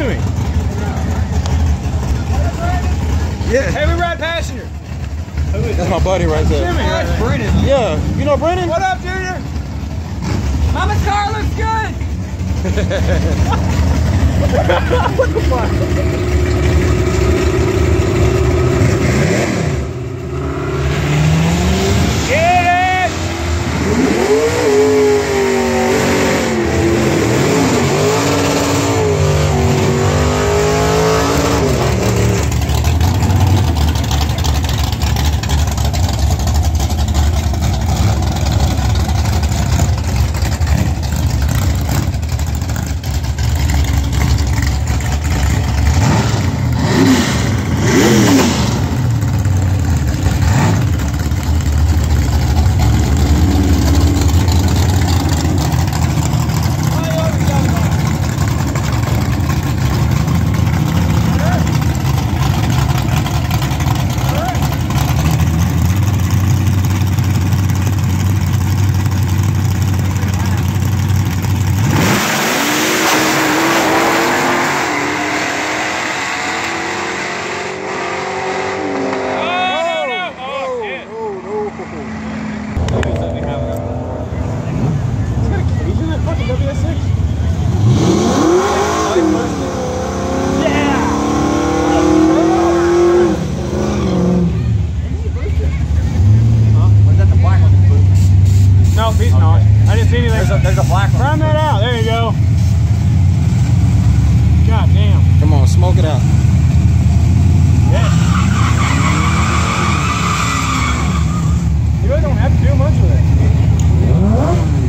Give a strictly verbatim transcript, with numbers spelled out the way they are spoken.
me. Yeah. Hey, we ride passenger. That's my buddy right there. Jimmy, Oh, that's Brennan. Yeah. You know Brennan? What up, Junior? Mama's car looks good. What the fuck? Get it! He's not. I didn't see anything. There's a, there's a black one. Prime that out. There you go. God damn. Come on, smoke it out. Yeah. You really don't have to do much with it.